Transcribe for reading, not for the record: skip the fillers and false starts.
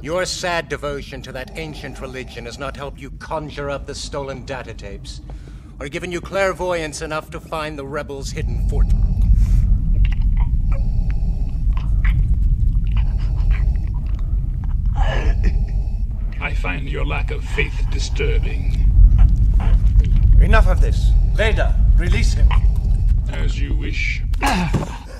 Your sad devotion to that ancient religion has not helped you conjure up the stolen data tapes, or given you clairvoyance enough to find the rebels' hidden fort. I find your lack of faith disturbing. Enough of this. Vader, release him. As you wish.